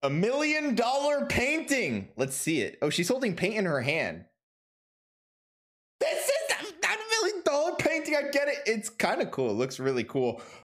$1 million painting. Let's see it. Oh, she's holding paint in her hand. This is not $1 million painting. I get it. It's kind of cool. It looks really cool.